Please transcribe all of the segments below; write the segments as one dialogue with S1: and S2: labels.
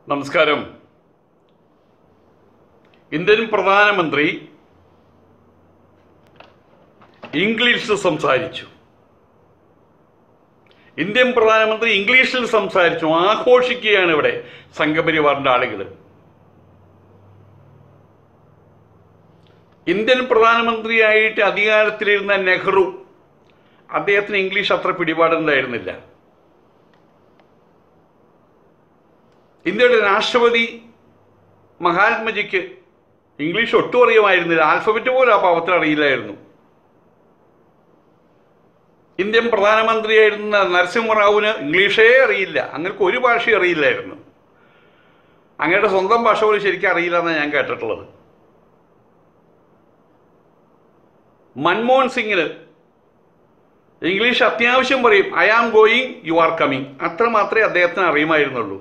S1: നമസ്കാരം. ഇന്ത്യൻ പ്രധാനമന്ത്രി ഇംഗ്ലീഷിൽ സംസാരിച്ചു. ഇന്ത്യൻ പ്രധാനമന്ത്രി ഇംഗ്ലീഷിൽ സംസാരിച്ചു. ആഘോഷിക്കുകയാണ് ഇവിടെ സംഘപരിവാറിൻ്റെ ആളുകൾ. ഇന്ത്യൻ പ്രധാനമന്ത്രിയായിട്ട് അധികാരത്തിലിരുന്ന നെഹ്റു, അദ്ദേഹത്തിന് ഇംഗ്ലീഷ് അത്ര പിടിപാടുണ്ടായിരുന്നില്ല. ഇന്ത്യയുടെ രാഷ്ട്രപതി മഹാത്മജിക്ക് ഇംഗ്ലീഷ് ഒട്ടും അറിയുമായിരുന്നില്ല. ആൽഫബറ്റ് പോലും ആ പാവത്തിൽ അറിയില്ലായിരുന്നു. ഇന്ത്യൻ പ്രധാനമന്ത്രിയായിരുന്ന നരസിംഹറാവുവിന് ഇംഗ്ലീഷേ അറിയില്ല. അങ്ങനെ ഒരു ഭാഷയും അറിയില്ലായിരുന്നു. അങ്ങയുടെ സ്വന്തം ഭാഷ പോലും ശരിക്കും അറിയില്ല എന്നാണ് ഞാൻ കേട്ടിട്ടുള്ളത്. മൻമോഹൻ സിംഗിന് ഇംഗ്ലീഷ് അത്യാവശ്യം പറയും. I am going, you are coming. അത്ര മാത്രമേ അദ്ദേഹത്തിന് അറിയുമായിരുന്നുള്ളൂ.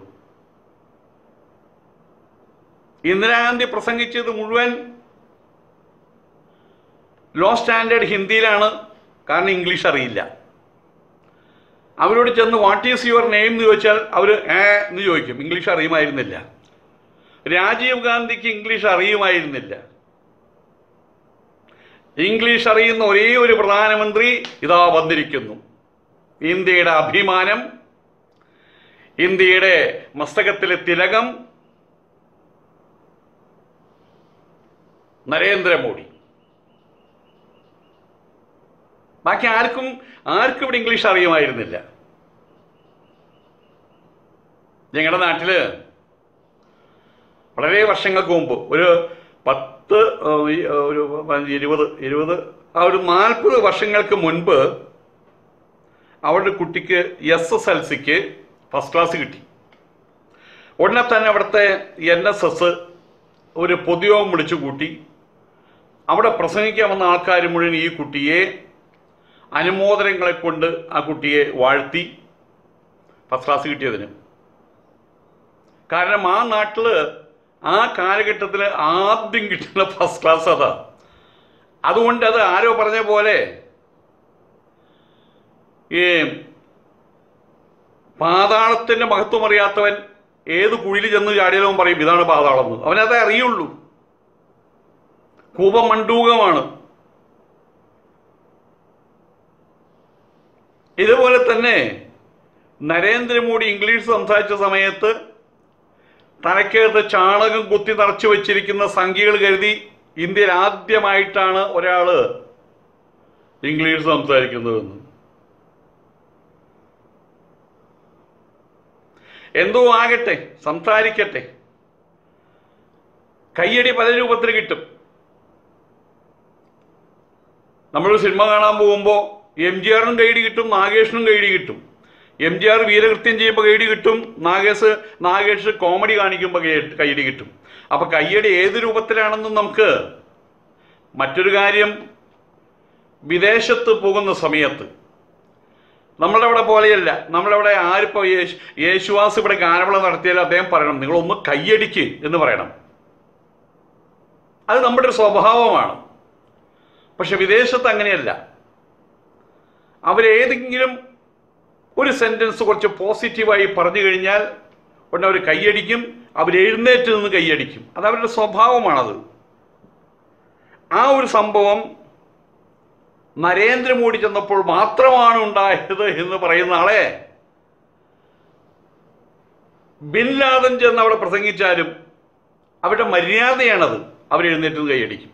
S1: ഇന്ദിരാഗാന്ധി പ്രസംഗിച്ചത് മുഴുവൻ ലോ സ്റ്റാൻഡേർഡ് ഹിന്ദിയിലാണ്. കാരണം ഇംഗ്ലീഷ് അറിയില്ല. അവരോട് ചെന്ന് വാട്ട് ഈസ് യുവർ നെയിം എന്ന് ചോദിച്ചാൽ അവർ എന്ന് ചോദിക്കും. ഇംഗ്ലീഷ് അറിയുമായിരുന്നില്ല. രാജീവ് ഗാന്ധിക്ക് ഇംഗ്ലീഷ് അറിയുമായിരുന്നില്ല. ഇംഗ്ലീഷ് അറിയുന്ന ഒരേ ഒരു പ്രധാനമന്ത്രി ഇതാ വന്നിരിക്കുന്നു. ഇന്ത്യയുടെ അഭിമാനം, ഇന്ത്യയുടെ മസ്തകത്തിലെ തിലകം, നരേന്ദ്രമോദി. ബാക്കി ആർക്കും ഇവിടെ ഇംഗ്ലീഷ് അറിയുമായിരുന്നില്ല. ഞങ്ങളുടെ നാട്ടിൽ വളരെ വർഷങ്ങൾക്ക് മുമ്പ് ഒരു 40 വർഷങ്ങൾക്ക് മുൻപ് അവരുടെ കുട്ടിക്ക് SSLCക്ക് ഫസ്റ്റ് ക്ലാസ് കിട്ടി. ഉടനെ തന്നെ അവിടുത്തെ NSS ഒരു പൊതുയോഗം വിളിച്ചു കൂട്ടി. അവിടെ പ്രസംഗിക്കാൻ വന്ന ആൾക്കാർ മുഴുവൻ ഈ കുട്ടിയെ അനുമോദനങ്ങളെ കൊണ്ട് ആ കുട്ടിയെ വാഴ്ത്തി ഫസ്റ്റ് ക്ലാസ് കിട്ടിയതിന്. കാരണം ആ നാട്ടിൽ ആ കാലഘട്ടത്തിൽ ആദ്യം കിട്ടുന്ന ഫസ്റ്റ് ക്ലാസ് അതാ. അതുകൊണ്ട് അത് ആരോ പറഞ്ഞ പോലെ ഈ പാതാളത്തിൻ്റെ മഹത്വം അറിയാത്തവൻ ഏത് കുഴിയിൽ ചെന്ന് ചാടിയാലും പറയും ഇതാണ് പാതാളം എന്ന്. അവനതേ അറിയുള്ളൂ. കൂപമണ്ഡൂകമാണ്. ഇതുപോലെ തന്നെ നരേന്ദ്രമോദി ഇംഗ്ലീഷ് സംസാരിച്ച സമയത്ത് തലക്കകത്ത് ചാണകം കുത്തി നിറച്ചു വെച്ചിരിക്കുന്ന സംഖ്യകൾ കരുതി ഇന്ത്യയിൽ ആദ്യമായിട്ടാണ് ഒരാൾ ഇംഗ്ലീഷ് സംസാരിക്കുന്നതെന്ന്. എന്തോ ആകട്ടെ, സംസാരിക്കട്ടെ. കയ്യടി പല രൂപത്തിൽ കിട്ടും. നമ്മളൊരു സിനിമ കാണാൻ പോകുമ്പോൾ MGRനും കൈയടി കിട്ടും, നാഗേഷിനും കൈയടി കിട്ടും. MGR വീരകൃത്യം ചെയ്യുമ്പോൾ കൈയടി കിട്ടും, നാഗേഷ് കോമഡി കാണിക്കുമ്പോൾ കൈയടി കിട്ടും. അപ്പം കയ്യടി ഏത് രൂപത്തിലാണെന്നും നമുക്ക്. മറ്റൊരു കാര്യം, വിദേശത്ത് പോകുന്ന സമയത്ത് നമ്മളവിടെ പോലെയല്ല. നമ്മളവിടെ ആരിപ്പോൾ യേശുവാസ് ഇവിടെ ഗാനമേള നടത്തിയാൽ അദ്ദേഹം പറയണം നിങ്ങളൊന്ന് കയ്യടിക്ക് എന്ന് പറയണം. അത് നമ്മുടെ ഒരു സ്വഭാവമാണ്. പക്ഷെ വിദേശത്ത് അങ്ങനെയല്ല. അവരേതെങ്കിലും ഒരു സെൻറ്റൻസ് കുറച്ച് പോസിറ്റീവായി പറഞ്ഞു കഴിഞ്ഞാൽ ഉടനെ അവർ കൈയടിക്കും. അവരെഴുന്നേറ്റ് നിന്ന് കൈയടിക്കും. അത് അവരുടെ സ്വഭാവമാണത്. ആ ഒരു സംഭവം നരേന്ദ്രമോദി ചെന്നപ്പോൾ മാത്രമാണ് ഉണ്ടായത് എന്ന് പറയുന്ന ആളെ ബിൻ ലാദൻ ചെന്ന് അവിടെ പ്രസംഗിച്ചാലും അവരുടെ മര്യാദയാണത്. അവരെഴുന്നേറ്റ് നിന്ന് കൈയടിക്കും.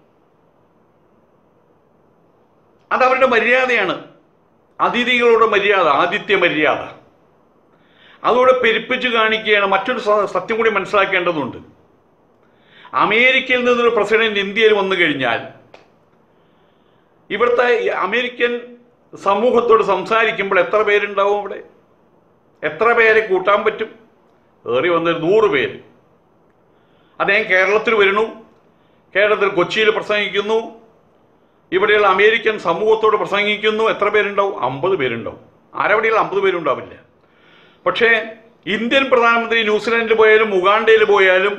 S1: അതവരുടെ മര്യാദയാണ്. അതിഥികളുടെ മര്യാദ, ആതിഥ്യ മര്യാദ. അതോടെ പെരുപ്പിച്ച് കാണിക്കുകയാണ്. മറ്റൊരു സത്യം കൂടി മനസ്സിലാക്കേണ്ടതുണ്ട്. അമേരിക്കയിൽ നിന്നൊരു പ്രസിഡന്റ് ഇന്ത്യയിൽ വന്നു കഴിഞ്ഞാൽ ഇവിടുത്തെ അമേരിക്കൻ സമൂഹത്തോട് സംസാരിക്കുമ്പോൾ എത്ര പേരുണ്ടാവും അവിടെ? എത്ര പേരെ കൂട്ടാൻ പറ്റും? ഏറി വന്നൊരു 100 പേര്. അദ്ദേഹം കേരളത്തിൽ വരുന്നു. കേരളത്തിൽ കൊച്ചിയിൽ പ്രസംഗിക്കുന്നു. ഇവിടെയുള്ള അമേരിക്കൻ സമൂഹത്തോട് പ്രസംഗിക്കുന്നു. എത്ര പേരുണ്ടാവും? 50 പേരുണ്ടാവും. ആരവിടെയുള്ള 50 പേരുണ്ടാവില്ല. പക്ഷേ ഇന്ത്യൻ പ്രധാനമന്ത്രി ന്യൂസിലാൻഡിൽ പോയാലും ഉഗാണ്ടയിൽ പോയാലും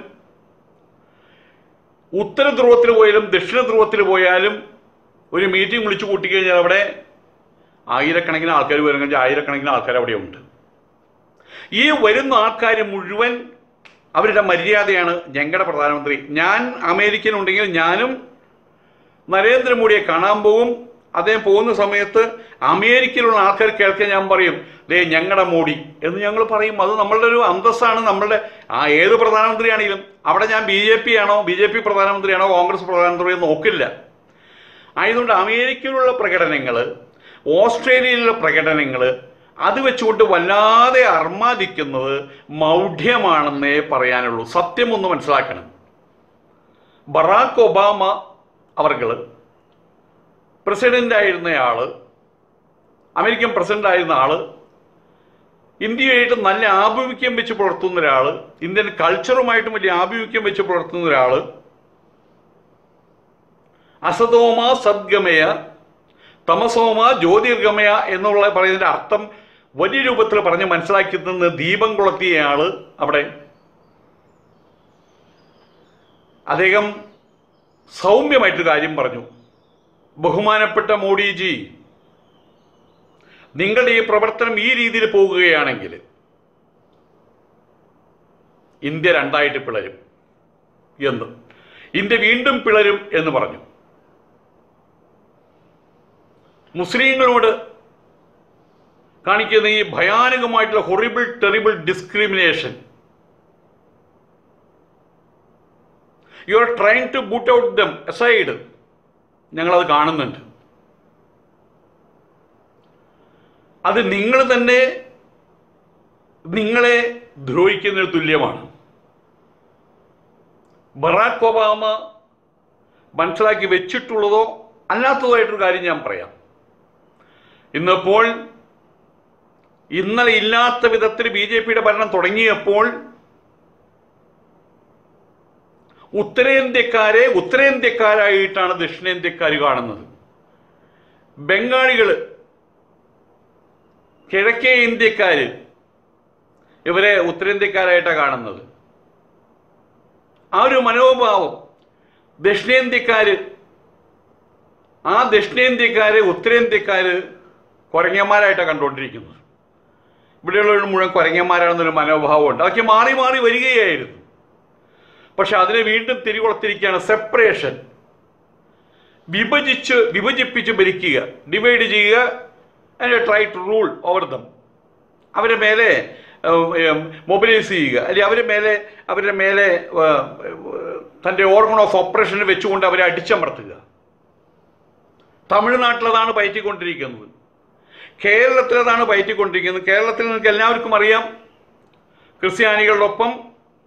S1: ഉത്തര ധ്രുവത്തിൽ പോയാലും ദക്ഷിണ ധ്രുവത്തിൽ പോയാലും ഒരു മീറ്റിംഗ് വിളിച്ചു കൂട്ടിക്കഴിഞ്ഞാൽ അവിടെ ആയിരക്കണക്കിന് ആൾക്കാർ വരുമെങ്കിൽ ആയിരക്കണക്കിന് ആൾക്കാർ അവിടെ ഉണ്ട്. ഈ വരുന്ന ആൾക്കാർ മുഴുവൻ അവരുടെ മര്യാദയാണ് ഞങ്ങളുടെ പ്രധാനമന്ത്രി. ഞാൻ അമേരിക്കയിലുണ്ടെങ്കിൽ ഞാനും നരേന്ദ്രമോദിയെ കാണാൻ പോകും. അദ്ദേഹം പോകുന്ന സമയത്ത് അമേരിക്കയിലുള്ള ആൾക്കാർ കേൾക്കാൻ ഞാൻ പറയും, ദേ ഞങ്ങളുടെ മോഡി എന്ന് ഞങ്ങൾ പറയും. അത് നമ്മളുടെ ഒരു അന്തസ്സാണ്. നമ്മളുടെ ഏത് പ്രധാനമന്ത്രിയാണെങ്കിലും അവിടെ ഞാൻ ബി ജെ പി പ്രധാനമന്ത്രിയാണോ കോൺഗ്രസ് പ്രധാനമന്ത്രിയോ നോക്കില്ല. ആയതുകൊണ്ട് അമേരിക്കയിലുള്ള പ്രകടനങ്ങൾ, ഓസ്ട്രേലിയയിലുള്ള പ്രകടനങ്ങൾ അത് വെച്ചുകൊണ്ട് വല്ലാതെ അർമാദിക്കുന്നത് മൗഢ്യമാണെന്നേ പറയാനുള്ളൂ. സത്യം ഒന്ന് മനസ്സിലാക്കണം. ബറാക്ക് ഒബാമ അവർകൾ പ്രസിഡൻ്റായിരുന്നയാൾ, അമേരിക്കൻ പ്രസിഡൻ്റായിരുന്ന ആൾ, ഇന്ത്യയായിട്ട് നല്ല ആഭിമുഖ്യം വെച്ച് പുലർത്തുന്ന ഒരാൾ, ഇന്ത്യൻ കൾച്ചറുമായിട്ടും വലിയ ആഭിമുഖ്യം വെച്ച് പുലർത്തുന്ന ഒരാൾ, അസതോമ സദ്ഗമയ തമസോമ ജ്യോതിർഗമയ എന്നുള്ള പറയുന്നതിൻ്റെ അർത്ഥം വലിയ രൂപത്തിൽ പറഞ്ഞ് മനസ്സിലാക്കി നിന്ന് ദീപം കൊളുത്തിയയാൾ അവിടെ. അദ്ദേഹം സൗമ്യമായിട്ടൊരു കാര്യം പറഞ്ഞു. ബഹുമാനപ്പെട്ട മോഡിജി, നിങ്ങളുടെ ഈ പ്രവർത്തനം ഈ രീതിയിൽ പോകുകയാണെങ്കിൽ ഇന്ത്യ രണ്ടായിട്ട് പിളരും എന്ന്, ഇന്ത്യ വീണ്ടും പിളരും എന്ന് പറഞ്ഞു. മുസ്ലിങ്ങളോട് കാണിക്കുന്ന ഈ ഭയാനകമായിട്ടുള്ള horrible terrible discrimination, you are trying to boot out them aside, ഞങ്ങളത് കാണുന്നുണ്ട്. അത് നിങ്ങൾ തന്നെ നിങ്ങളെ ദ്രോഹിക്കുന്നതിന് തുല്യമാണ്. ബറാക്ക് ഒബാമ മനസ്സിലാക്കി വെച്ചിട്ടുള്ളതോ അല്ലാത്തതായിട്ടൊരു കാര്യം ഞാൻ പറയാം. ഇന്നിപ്പോൾ ഇന്നലെ ഇല്ലാത്ത വിധത്തിൽ BJP യുടെ ഭരണം തുടങ്ങിയപ്പോൾ ഉത്തരേന്ത്യക്കാരായിട്ടാണ് ദക്ഷിണേന്ത്യക്കാർ കാണുന്നത്. ബംഗാളികൾ, കിഴക്കേ ഇന്ത്യക്കാർ ഇവരെ ഉത്തരേന്ത്യക്കാരായിട്ടാണ് കാണുന്നത്. ആ ഒരു മനോഭാവം ദക്ഷിണേന്ത്യക്കാര് ഉത്തരേന്ത്യക്കാര് കുരങ്ങന്മാരായിട്ടാണ് കണ്ടുകൊണ്ടിരിക്കുന്നത്. ഇവിടെയുള്ളവർ മുഴുവൻ കുരങ്ങന്മാരാണെന്നൊരു മനോഭാവമുണ്ട്. അതൊക്കെ മാറി മാറി വരികയായിരുന്നു. പക്ഷെ അതിനെ വീണ്ടും തിരികൊളത്തിരിക്കുകയാണ്. സെപ്പറേഷൻ, വിഭജിപ്പിച്ച് ഭരിക്കുക, ഡിവൈഡ് ചെയ്യുക, and try to rule over them. അവരെ മേലെ മൊബിലൈസ് ചെയ്യുക, അല്ലെങ്കിൽ അവരുടെ മേലെ തൻ്റെ ഓർഗൺ ഓഫ് ഓപ്പറേഷൻ വെച്ചുകൊണ്ട് അവരെ അടിച്ചമർത്തുക. തമിഴ്നാട്ടിലതാണ് പയറ്റിക്കൊണ്ടിരിക്കുന്നത്, കേരളത്തിലതാണ് പയറ്റിക്കൊണ്ടിരിക്കുന്നത്. കേരളത്തിൽ നിങ്ങൾക്ക് എല്ലാവർക്കും അറിയാം, ക്രിസ്ത്യാനികളോടൊപ്പം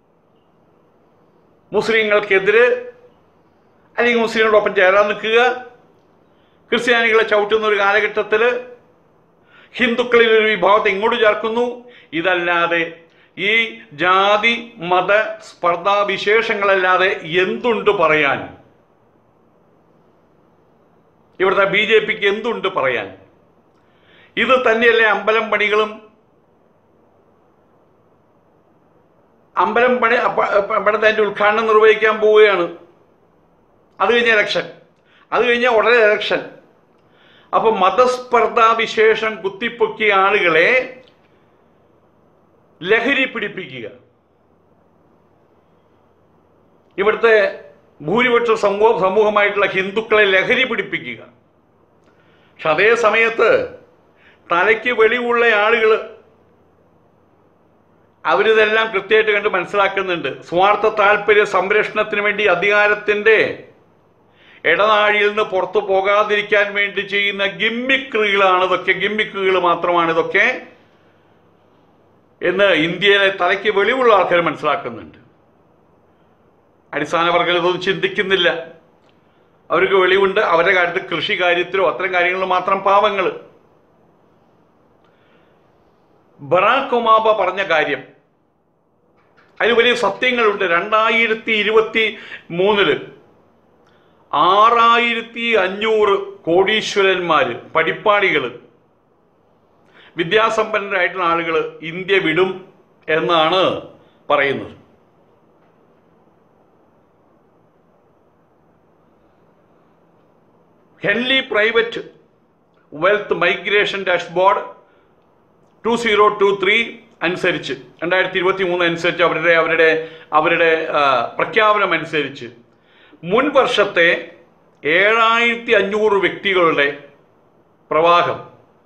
S1: മുസ്ലിങ്ങൾക്കെതിരെ അല്ലെങ്കിൽ മുസ്ലിങ്ങളോടൊപ്പം ചേരാൻ നിൽക്കുക, ക്രിസ്ത്യാനികളെ ചവിട്ടുന്ന ഒരു കാലഘട്ടത്തിൽ ഹിന്ദുക്കളിൽ ഒരു വിഭാഗത്തെ ഇങ്ങോട്ട് ചേർക്കുന്നു. ഇതല്ലാതെ ഈ ജാതി മത സ്പർദ്ധാവിശേഷങ്ങളല്ലാതെ എന്തുണ്ട് പറയാൻ? ഇവിടുത്തെ BJPക്ക് എന്തുണ്ട് പറയാൻ? ഇത് തന്നെയല്ലേ അമ്പലം പണികളും പണിതതിൻ്റെ ഉദ്ഘാടനം നിർവഹിക്കാൻ പോവുകയാണ്. അത് കഴിഞ്ഞ ഇലക്ഷൻ, അത് കഴിഞ്ഞ ഉടനെ ഇലക്ഷൻ. അപ്പൊ മതസ്പർദ്ധാവിശേഷം കുത്തിപ്പൊക്കിയ ആളുകളെ ലഹരി പിടിപ്പിക്കുക, ഇവിടുത്തെ ഭൂരിപക്ഷ സമൂഹമായിട്ടുള്ള ഹിന്ദുക്കളെ ലഹരി പിടിപ്പിക്കുക. പക്ഷെ അതേ സമയത്ത് തലയ്ക്ക് വെളിവുള്ള ആളുകൾ അവരിതെല്ലാം കൃത്യമായിട്ട് കണ്ട് മനസ്സിലാക്കുന്നുണ്ട്. സ്വാർത്ഥ താല്പര്യ സംരക്ഷണത്തിന് വേണ്ടി അധികാരത്തിൻ്റെ ഇടനാഴിയിൽ നിന്ന് പുറത്തു പോകാതിരിക്കാൻ വേണ്ടി ചെയ്യുന്ന ഗിമ്മിക്കുകളാണ് ഇതൊക്കെ, ഗിമ്മിക്കുകൾ മാത്രമാണ് ഇതൊക്കെ എന്ന് ഇന്ത്യയിലെ തലയ്ക്ക് വെളിവുള്ള ആൾക്കാർ മനസ്സിലാക്കുന്നുണ്ട്. അടിസ്ഥാന വർഗ്ഗം ഇതൊന്നും ചിന്തിക്കുന്നില്ല. അവർക്ക് വെളിവുണ്ട്, അവരുടെ കാര്യത്തിൽ കൃഷി കാര്യത്തിലോ അത്തരം കാര്യങ്ങളിൽ മാത്രം പാവങ്ങൾ. ബറാക്ക് ഒബാമ പറഞ്ഞ കാര്യം അതിന് വലിയ സത്യങ്ങളുണ്ട്. 2023 6500 കോടീശ്വരന്മാർ, പഠിപ്പാളികൾ, വിദ്യാസമ്പന്നരായിട്ടുള്ള ആളുകൾ ഇന്ത്യ വിടും എന്നാണ് പറയുന്നത്. Henley private wealth migration dashboard 2023 അനുസരിച്ച് 2023 അനുസരിച്ച് അവരുടെ പ്രഖ്യാപനം അനുസരിച്ച് മുൻ വർഷത്തെ 7500 വ്യക്തികളുടെ പ്രവാഹം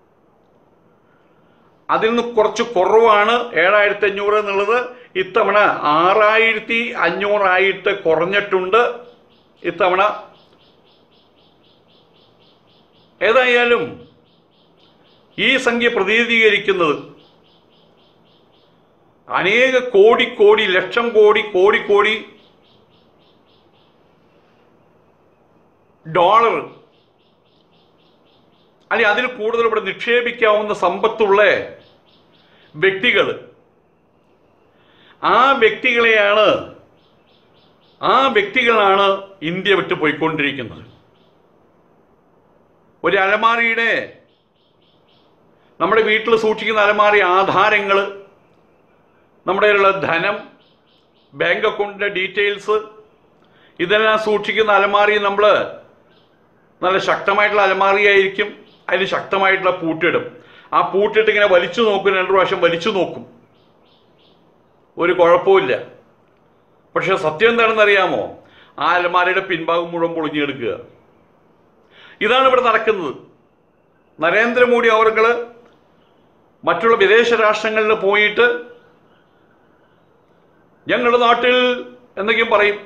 S1: അതിൽ നിന്ന് കുറച്ച് കുറവാണ് 7500 എന്നുള്ളത്. ഇത്തവണ 6500 കുറഞ്ഞിട്ടുണ്ട് ഇത്തവണ. ഏതായാലും ഈ സംഖ്യ പ്രതിനിധീകരിക്കുന്നത് അനേക കോടി ലക്ഷം കോടി ഡോളർ അല്ലെങ്കിൽ അതിൽ കൂടുതൽ ഇവിടെ നിക്ഷേപിക്കാവുന്ന സമ്പത്തുള്ള വ്യക്തികൾ, ആ വ്യക്തികളാണ് ഇന്ത്യ വിട്ടു പോയിക്കൊണ്ടിരിക്കുന്നത്. ഒരു അലമാരിയുടെ, നമ്മുടെ വീട്ടിൽ സൂക്ഷിക്കുന്ന അലമാരി ആധാരങ്ങൾ, നമ്മുടെ ധനം, ബാങ്ക് അക്കൗണ്ടിൻ്റെ ഡീറ്റെയിൽസ്, ഇതെല്ലാം സൂക്ഷിക്കുന്ന അലമാരി നമ്മൾ നല്ല ശക്തമായിട്ടുള്ള അലമാരിയായിരിക്കും. അതിന് ശക്തമായിട്ടുള്ള പൂട്ടിടും. ആ പൂട്ടിട്ട് ഇങ്ങനെ വലിച്ചു നോക്കും, 2 പ്രാവശ്യം വലിച്ചു നോക്കും, ഒരു കുഴപ്പമില്ല. പക്ഷെ സത്യം എന്താണെന്നറിയാമോ? ആ അലമാരയുടെ പിൻഭാഗം മുഴുവൻ പൊളിഞ്ഞെടുക്കുക. ഇതാണ് ഇവിടെ നടക്കുന്നത്. നരേന്ദ്രമോദി അവർകൾ മറ്റുള്ള വിദേശ രാഷ്ട്രങ്ങളിൽ പോയിട്ട് ഞങ്ങളുടെ നാട്ടിൽ എന്തെങ്കിലും പറയും.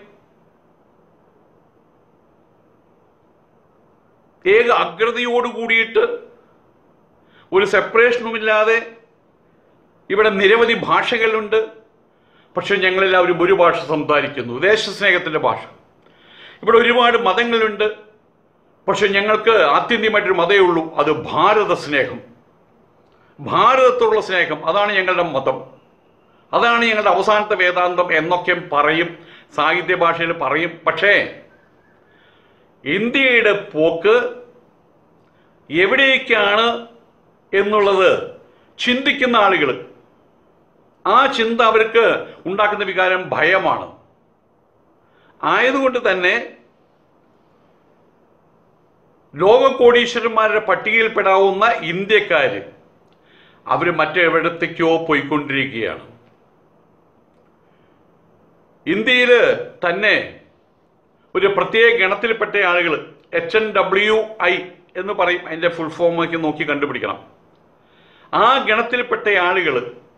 S1: ഏക അഗ്രതയോട് കൂടിയിട്ട് ഒരു സെപ്പറേഷനുമില്ലാതെ ഇവിടെ നിരവധി ഭാഷകളുണ്ട്. പക്ഷെ ഞങ്ങളെല്ലാവരും ഒരു ഭാഷ സംസാരിക്കുന്നു, ദേശസ്നേഹത്തിൻ്റെ ഭാഷ. ഇവിടെ ഒരുപാട് മതങ്ങളുണ്ട്. പക്ഷെ ഞങ്ങൾക്ക് ആത്യന്തികമായിട്ടൊരു മതമേ ഉള്ളൂ, അത് ഭാരത സ്നേഹം, ഭാരതത്തോടുള്ള സ്നേഹം. അതാണ് ഞങ്ങളുടെ മതം, അതാണ് ഞങ്ങളുടെ അവസാനത്തെ വേദാന്തം എന്നൊക്കെ പറയും, സാഹിത്യ ഭാഷയിൽ പറയും. പക്ഷേ ഇന്ത്യയുടെ പോക്ക് എവിടേക്കാണ് എന്നുള്ളത് ചിന്തിക്കുന്ന ആളുകൾ, ആ ചിന്ത അവർക്ക് ഉണ്ടാക്കുന്ന വികാരം ഭയമാണ്. ആയതുകൊണ്ട് തന്നെ ലോക കോടീശ്വരന്മാരുടെ പട്ടികയിൽപ്പെടാവുന്ന ഇന്ത്യക്കാർ അവർ മറ്റെവിടത്തേക്കോ പോയിക്കൊണ്ടിരിക്കുകയാണ്. ഇന്ത്യയിൽ തന്നെ ഒരു പ്രത്യേക ഗണത്തിൽപ്പെട്ട ആളുകൾ, HNWI എന്ന് പറയും, അതിൻ്റെ ഫുൾ ഫോമൊക്കെ നോക്കി കണ്ടുപിടിക്കണം. ആ ഗണത്തിൽപ്പെട്ട ആളുകൾ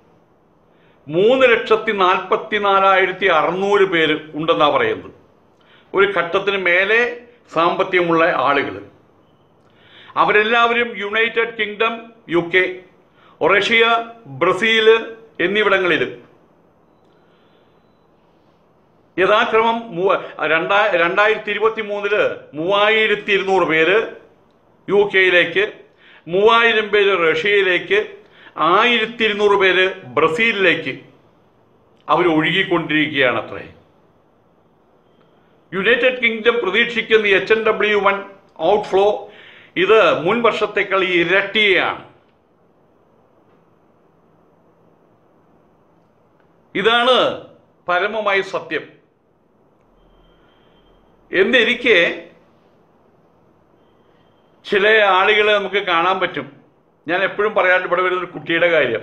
S1: 3,44,600 പേര് ഉണ്ടെന്നാണ് പറയുന്നത്. ഒരു ഘട്ടത്തിന് മേലെ സാമ്പത്തികമുള്ള ആളുകൾ. അവരെല്ലാവരും United Kingdom, UK, Russia, Brazil എന്നിവിടങ്ങളിൽ യഥാക്രമം 2023 3200 പേര് UK-യിലേക്ക്, 3000 പേര് റഷ്യയിലേക്ക്, 1200 പേര് ബ്രസീലിലേക്ക് അവർ ഒഴുകിക്കൊണ്ടിരിക്കുകയാണ്. അത്രേ യുണൈറ്റഡ് കിങ്ഡം പ്രതീക്ഷിക്കുന്ന HNW1 ഔട്ട്ഫ്ലോ ഇത് മുൻ വർഷത്തേക്കാൾ ഇരട്ടിയാണ്. ഇതാണ് പരമമായ സത്യം. എന്നിരിക്കെ ചില ആളുകളെ നമുക്ക് കാണാൻ പറ്റും. ഞാൻ എപ്പോഴും പറയാറുണ്ട്, ഇവിടെ വരുന്നൊരു കുട്ടിയുടെ കാര്യം.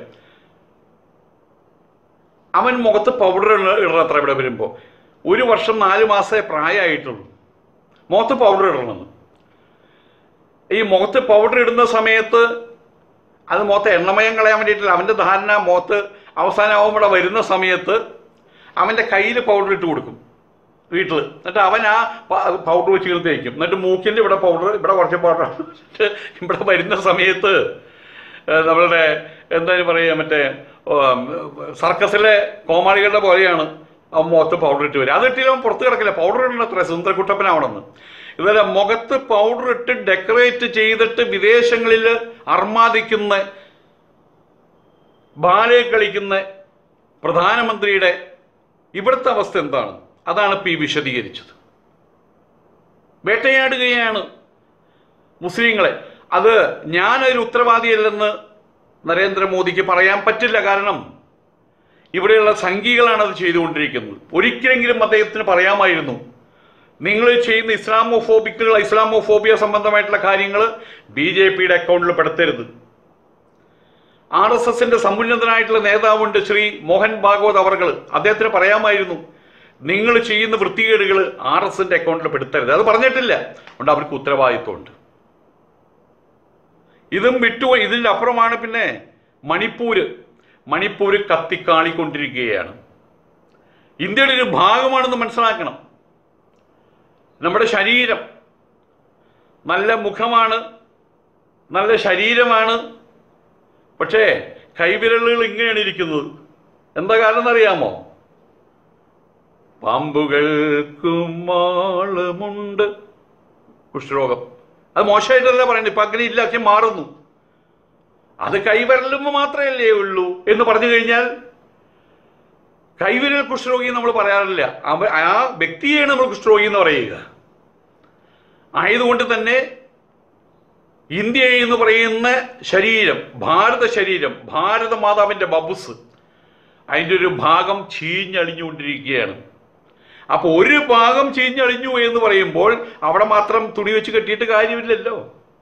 S1: അവൻ മുഖത്ത് പൗഡർ ഇടണത്ര. ഇവിടെ വരുമ്പോൾ 1 വർഷം 4 മാസമേ പ്രായമായിട്ടുള്ളൂ, മുഖത്ത് പൗഡർ ഇടണമെന്ന്. ഈ മുഖത്ത് പൗഡർ ഇടുന്ന സമയത്ത് അത് മുഖത്ത് എണ്ണമയം കളയാൻ വേണ്ടിയിട്ടില്ല. അവൻ്റെ ധാരണ മുഖത്ത് അവസാനമാകുമ്പോൾ വരുന്ന സമയത്ത് അവൻ്റെ കയ്യിൽ പൗഡർ ഇട്ട് കൊടുക്കും വീട്ടിൽ. എന്നിട്ട് അവൻ ആ പൗഡർ വെച്ച് തേക്കും. എന്നിട്ട് മൂക്കിൻ്റെ ഇവിടെ പൗഡർ, ഇവിടെ കുറച്ച് പൗഡർ ഇവിടെ വരുന്ന സമയത്ത് നമ്മളുടെ എന്തായാലും പറയുക, മറ്റേ സർക്കസിലെ കോമാളികളുടെ പോലെയാണ് അവൻ മുഖത്ത് പൗഡർ ഇട്ട് വരിക. അതിട്ടില്ല, അവൻ പുറത്ത് കിടക്കില്ല. പൗഡർ ഇടണം അത്ര സുന്ദരക്കുട്ടപ്പനാവണമെന്ന്. ഇതുപോലെ മുഖത്ത് പൗഡർ ഇട്ട് ഡെക്കറേറ്റ് ചെയ്തിട്ട് വിദേശങ്ങളിൽ അർമാദിക്കുന്ന, ബാലെ കളിക്കുന്ന പ്രധാനമന്ത്രിയുടെ ഇവിടുത്തെ അവസ്ഥ എന്താണ്? അതാണ് ഇപ്പോൾ ഈ വിശദീകരിച്ചത്. വേട്ടയാടുകയാണ് മുസ്ലിങ്ങളെ. അത് ഞാനൊരു ഉത്തരവാദിയല്ലെന്ന് നരേന്ദ്രമോദിക്ക് പറയാൻ പറ്റില്ല. കാരണം ഇവിടെയുള്ള സംഘികളാണ് അത് ചെയ്തുകൊണ്ടിരിക്കുന്നത്. ഒരിക്കലെങ്കിലും അദ്ദേഹത്തിന് പറയാമായിരുന്നു, നിങ്ങൾ ചെയ്യുന്ന ഇസ്ലാമോഫോബിയ സംബന്ധമായിട്ടുള്ള കാര്യങ്ങൾ BJPയുടെ അക്കൗണ്ടിൽ പെടുത്തരുത്. RSSന്റെ സമുന്നതനായിട്ടുള്ള നേതാവുണ്ട് ശ്രീ മോഹൻ ഭാഗവത് അവർകൾ. അദ്ദേഹത്തിന് പറയാമായിരുന്നു, നിങ്ങൾ ചെയ്യുന്ന വൃത്തികേടുകൾ RSSന്റെ അക്കൗണ്ടിൽ പെടുത്തരുത്. അത് പറഞ്ഞിട്ടില്ല. അതുകൊണ്ട് അവർക്ക് ഉത്തരവാദിത്വമുണ്ട്. ഇതും വിട്ടുപോയി. ഇതിൻ്റെ അപ്പുറമാണ് പിന്നെ മണിപ്പൂര് കത്തിക്കാളിക്കൊണ്ടിരിക്കുകയാണ്. ഇന്ത്യയുടെ ഒരു ഭാഗമാണെന്ന് മനസ്സിലാക്കണം. നമ്മുടെ ശരീരം നല്ല മുഖമാണ്, നല്ല ശരീരമാണ്, പക്ഷേ കൈവിരലുകൾ ഇങ്ങനെയാണ് ഇരിക്കുന്നത്. എന്താ കാരണം എന്നറിയാമോ? പാമ്പുകൾക്കും മാളമുണ്ട് കുഷ്ഠരോഗം. അത് മോശമായിട്ടല്ല പറയുന്നത്, ഇപ്പം അങ്ങനെ ഇല്ല, ഒക്കെ മാറുന്നു. അത് കൈവിരലുമ്പോൾ മാത്രമല്ലേ ഉള്ളൂ എന്ന് പറഞ്ഞു കഴിഞ്ഞാൽ കൈവിരൽ കുഷ്ഠരോഗി നമ്മൾ പറയാറില്ല. ആ വ്യക്തിയെയാണ് നമ്മൾ കുഷ്ഠരോഗി എന്ന് പറയുക. ആയതുകൊണ്ട് തന്നെ ഇന്ത്യ എന്ന് പറയുന്ന ശരീരം, ഭാരത മാതാവിൻ്റെ ബബുസ്, അതിൻ്റെ ഒരു ഭാഗം ചീഞ്ഞളിഞ്ഞുകൊണ്ടിരിക്കുകയാണ്. അപ്പോൾ ഒരു ഭാഗം ചീഞ്ഞളിഞ്ഞു എന്ന് പറയുമ്പോൾ അവിടെ മാത്രം തുണി വെച്ച് കെട്ടിയിട്ട് കാര്യമില്ലല്ലോ.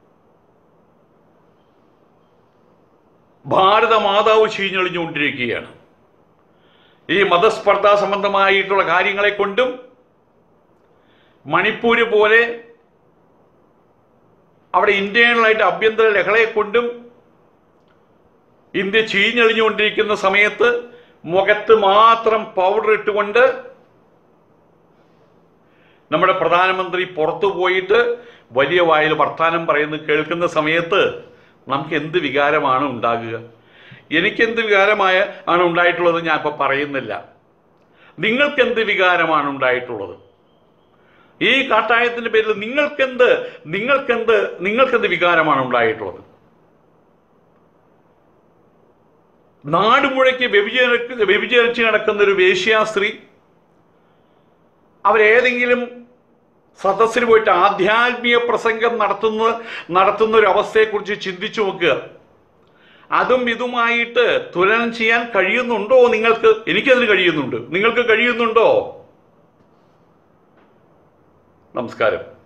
S1: ഭാരത മാതാവ് ചീഞ്ഞളിഞ്ഞുകൊണ്ടിരിക്കുകയാണ്. ഈ മതസ്പർദ്ധാ സംബന്ധമായിട്ടുള്ള കാര്യങ്ങളെ കൊണ്ടും മണിപ്പൂര് പോലെ അവിടെ ഇന്റേണലായിട്ട് ആഭ്യന്തര ലഹളയെ കൊണ്ടും ഇന്ത്യ ചീഞ്ഞളിഞ്ഞുകൊണ്ടിരിക്കുന്ന സമയത്ത് മുഖത്ത് മാത്രം പൗഡർ ഇട്ടുകൊണ്ട് നമ്മുടെ പ്രധാനമന്ത്രി പുറത്തു പോയിട്ട് വലിയ വായിൽ വർത്താനം പറയുന്നത് കേൾക്കുന്ന സമയത്ത് നമുക്ക് എന്ത് വികാരമാണ് ഉണ്ടാകുക? എനിക്കെന്ത് ആണ് ഉണ്ടായിട്ടുള്ളത് ഞാൻ ഇപ്പം പറയുന്നില്ല. നിങ്ങൾക്കെന്ത് വികാരമാണ് ഉണ്ടായിട്ടുള്ളത്? ഈ കാട്ടായത്തിൻ്റെ പേരിൽ നിങ്ങൾക്കെന്ത് വികാരമാണ് ഉണ്ടായിട്ടുള്ളത്? നാടുമുഴയ്ക്ക് വ്യഭിചരിച്ച് നടക്കുന്ന ഒരു വേശ്യാസ്ത്രീ അവരേതെങ്കിലും സദസ്സിൽ പോയിട്ട് ആധ്യാത്മിക പ്രസംഗം നടത്തുന്ന ഒരു അവസ്ഥയെക്കുറിച്ച് ചിന്തിച്ചു നോക്കുക. അതും ഇതുമായിട്ട് തുലനം ചെയ്യാൻ കഴിയുന്നുണ്ടോ നിങ്ങൾക്ക്? എനിക്കതിന് കഴിയുന്നുണ്ട്. നിങ്ങൾക്ക് കഴിയുന്നുണ്ടോ? നമസ്കാരം.